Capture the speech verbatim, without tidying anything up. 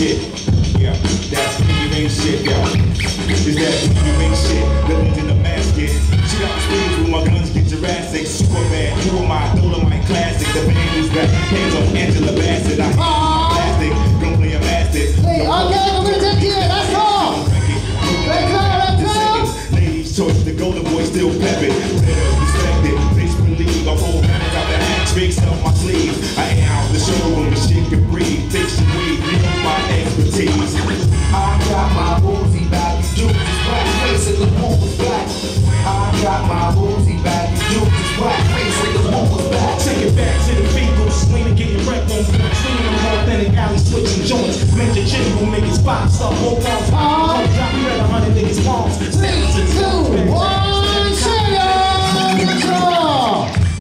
shit. Yeah, that's pinky ring shit, yo. Is that pinky ring shit? Living in the basket. Shit out the streets with my guns get Jurassic. Super bad, who am I? Dolomite classic. The band is back. Hands on Angela Bassett. I